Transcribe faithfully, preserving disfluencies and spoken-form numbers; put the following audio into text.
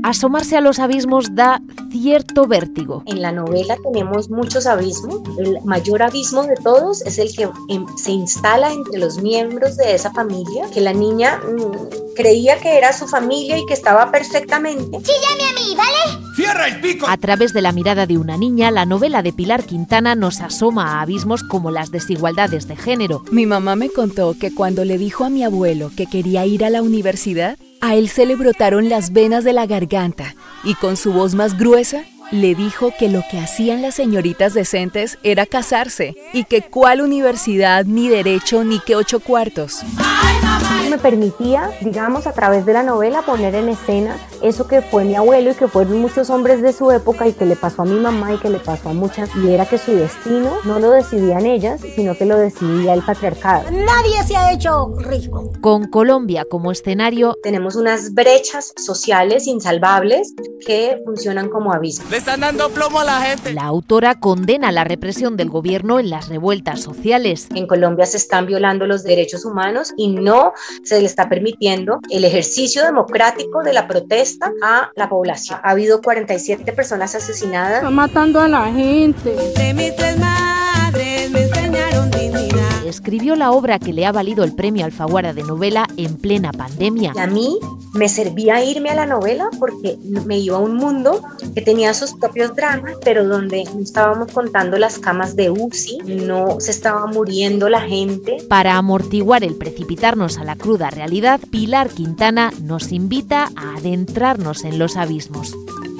Asomarse a los abismos da cierto vértigo. En la novela tenemos muchos abismos. El mayor abismo de todos es el que se instala entre los miembros de esa familia, que la niña mmm, creía que era su familia y que estaba perfectamente. ¡Chíllame a mí, ¿vale? ¡Cierra el pico! A través de la mirada de una niña, la novela de Pilar Quintana nos asoma a abismos como las desigualdades de género. Mi mamá me contó que cuando le dijo a mi abuelo que quería ir a la universidad, a él se le brotaron las venas de la garganta y con su voz más gruesa le dijo que lo que hacían las señoritas decentes era casarse y que cuál universidad, ni derecho, ni que ocho cuartos. Me permitía, digamos, a través de la novela poner en escena eso que fue mi abuelo y que fueron muchos hombres de su época y que le pasó a mi mamá y que le pasó a muchas, y era que su destino no lo decidían ellas, sino que lo decidía el patriarcado. Nadie se ha hecho rico. Con Colombia como escenario, tenemos unas brechas sociales insalvables que funcionan como abismos. ¡Le están dando plomo a la gente! La autora condena la represión del gobierno en las revueltas sociales. En Colombia se están violando los derechos humanos y no se le está permitiendo el ejercicio democrático de la protesta a la población. Ha habido cuarenta y siete personas asesinadas. Está matando a la gente. De mis tres madres me enseñaron dignidad. Escribió la obra que le ha valido el premio Alfaguara de novela en plena pandemia. Y a mí me servía irme a la novela porque me iba a un mundo que tenía sus propios dramas, pero donde no estábamos contando las camas de U C I, no se estaba muriendo la gente. Para amortiguar el precipitarnos a la cruda realidad, Pilar Quintana nos invita a adentrarnos en los abismos.